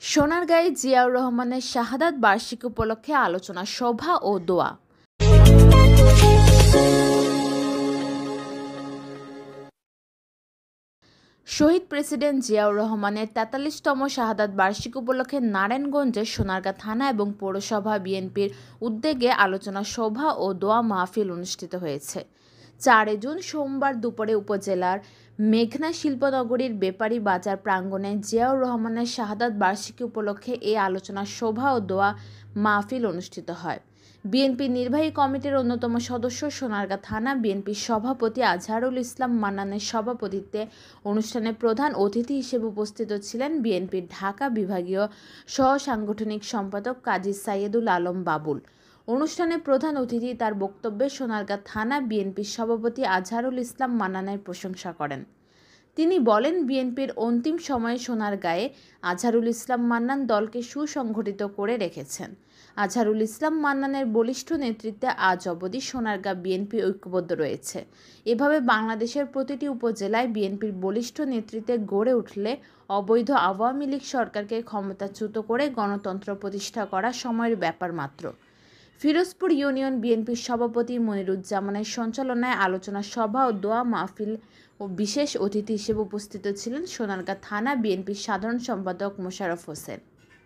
সোনারগাঁয়ে জিয়াউর রহমানের শাহাদাত বার্ষিকী উপলক্ষে আলোচনা সভা ও দোয়া। শহীদ প্রেসিডেন্ট জিয়াউর রহমানের ৪৩তম শাহাদাত বার্ষিকী উপলক্ষে নারায়ণগঞ্জের সোনারগাঁ থানা এবং পৌরসভা বিএনপির উদ্যোগে আলোচনা সভা ও দোয়া মাহফিল অনুষ্ঠিত হয়েছে। ৪ জুন সোমবার দুপুরে উপজেলার মেঘনা শিল্পনগরীর বেপারী বাজার প্রাঙ্গণে জিয়াউর রহমানের শাহাদাত বার্ষিকী উপলক্ষে এই আলোচনা সভা ও দোয়া মাহফিল অনুষ্ঠিত হয়। বিএনপি নির্বাহী কমিটির অন্যতম সদস্য সোনারগাঁ থানা বিএনপির সভাপতি আজহারুল ইসলাম মান্নানের সভাপতিত্বে অনুষ্ঠানে প্রধান অতিথি হিসেবে উপস্থিত ছিলেন বিএনপির ঢাকা বিভাগীয় সহ সাংগঠনিক সম্পাদক কাজী সাইয়েদুল আলম বাবুল। অনুষ্ঠানে প্রধান অতিথি তার বক্তব্যে সোনারগাঁ থানা বিএনপির সভাপতি আজহারুল ইসলাম মান্নানের প্রশংসা করেন। তিনি বলেন, বিএনপির অন্তিম সময়ে সোনারগাঁয়ে আজহারুল ইসলাম মান্নান দলকে সুসংগঠিত করে রেখেছেন। আজহারুল ইসলাম মান্নানের বলিষ্ঠ নেতৃত্বে আজ অবধি সোনারগাঁ বিএনপি ঐক্যবদ্ধ রয়েছে। এভাবে বাংলাদেশের প্রতিটি উপজেলায় বিএনপির বলিষ্ঠ নেতৃত্বে গড়ে উঠলে অবৈধ আওয়ামী লীগ সরকারকে ক্ষমতাচ্যুত করে গণতন্ত্র প্রতিষ্ঠা করা সময়ের ব্যাপার মাত্র। ফিরোজপুর ইউনিয়ন বিএনপির সভাপতি মনিরুজ্জামানের সঞ্চালনায় আলোচনা সভা ও দোয়া মাহফিল ও বিশেষ অতিথি হিসেবে উপস্থিত ছিলেন সোনারগাঁ থানা বিএনপির সাধারণ সম্পাদক মোশাররফ হোসেন।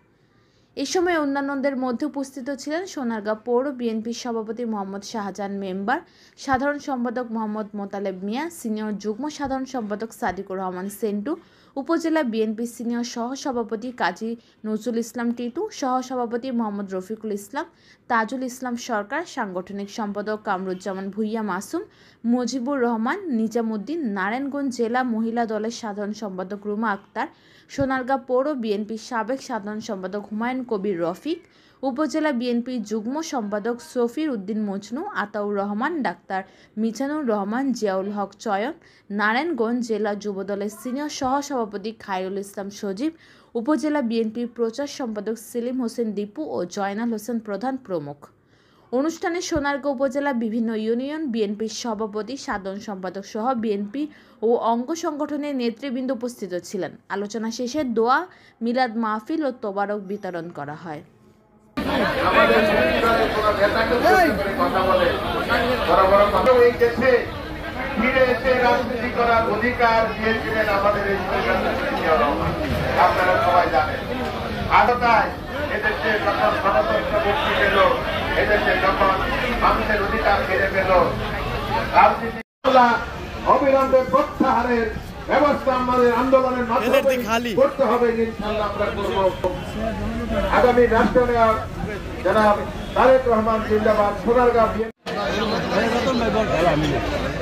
এ সময় অন্যান্যদের মধ্যে উপস্থিত ছিলেন সোনারগাঁ পৌর বিএনপির সভাপতি মোহাম্মদ শাহজাহান মেম্বার, সাধারণ সম্পাদক মোহাম্মদ মোতালেব মিয়া, সিনিয়র যুগ্ম সাধারণ সম্পাদক সাদিকুর রহমান সেন্টু, উপজেলা বিএনপি সিনিয়র সহসভাপতি কাজী নজরুল ইসলাম টিটু, সহসভাপতি মোহাম্মদ রফিকুল ইসলাম, তাজুল ইসলাম সরকার, সাংগঠনিক সম্পাদক কামরুজ্জামান ভুইয়া মাসুম, মুজিবুর রহমান, নিজামুদ্দিন, নারায়ণগঞ্জ জেলা মহিলা দলের সাধারণ সম্পাদক রুমা আক্তার, সোনারগাঁ পৌর বিএনপির সাবেক সাধারণ সম্পাদক হুমায়ুন কবির রফিক, উপজেলা বিএনপির যুগ্ম সম্পাদক সফির উদ্দিন মজনু, আতাউর রহমান, ডাক্তার মিজানুর রহমান, জিয়াউল হক চয়ন, নারায়ণগঞ্জ জেলা যুবদলের সিনিয়র সহসভাপতি খায়রুল ইসলাম সজীব, উপজেলা বিএনপির প্রচার সম্পাদক সেলিম হোসেন দীপু ও জয়নাল হোসেন প্রধান প্রমুখ। অনুষ্ঠানে সোনারগাঁ উপজেলা বিভিন্ন ইউনিয়ন বিএনপির সভাপতি, সাধারণ সম্পাদক সহ বিএনপি ও অঙ্গ সংগঠনের নেতৃবৃন্দ উপস্থিত ছিলেন। আলোচনা শেষে দোয়া, মিলাদ মাহফিল ও তোবারক বিতরণ করা হয়। এদেশে যখন মানুষের অধিকার ফিরে পেল, অবিলম্বে প্রত্যাহারের ব্যবস্থা আমাদের আন্দোলনের মাধ্যমে করতে হবে। ইনশাআল্লাহ আমরা করব। আগামী রাষ্ট্রনায়ক জনাব তারেক রহমান জিন্দাবাদ। সোনারগাঁ